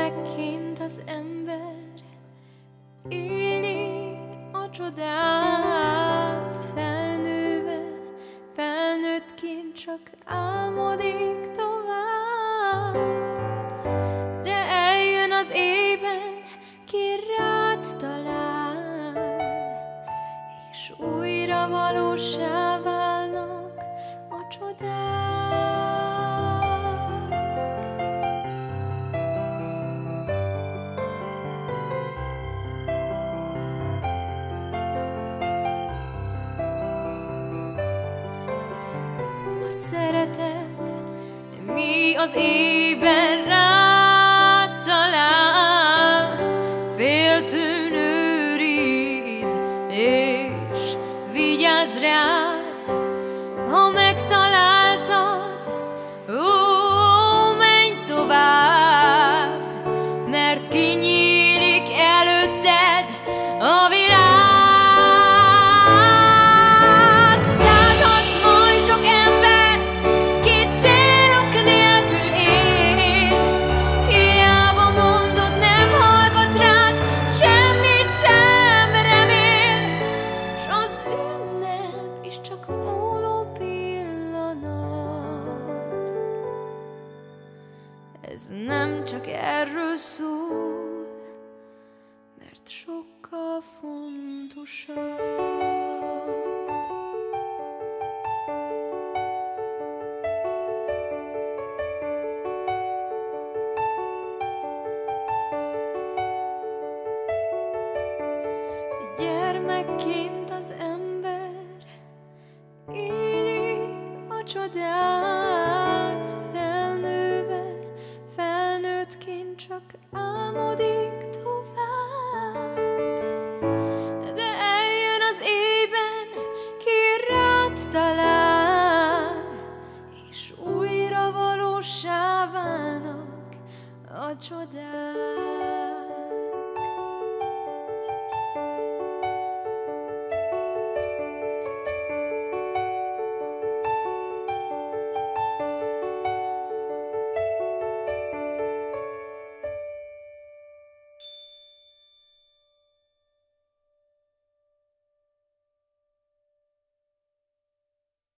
Gyermekként az ember éli a csodát, felnőve, felnőttként csak álmodik tovább. De eljön az éjben, ki rád talál, és újra valóssá válnak a csodák. A szeretet, mi az éjben rád talál, féltőn őriz és vigyázz rád. Ha megtaláltad, ó, menj tovább, mert kinyílik előtted a világ. Láthatsz majd sok embert, ki célok nélkül él, hiába mondod, nem hallgat rád, semmit sem remél, s az ünnep is csak múló pillanat. Ez nem csak erről szól, mert sokkal fontosabb. Gyermekként az ember éli a csodát, felnőve, felnőttként csak álmodik tovább. De eljön az éjben, ki rád talál, és újra valóssá válnak a csodák.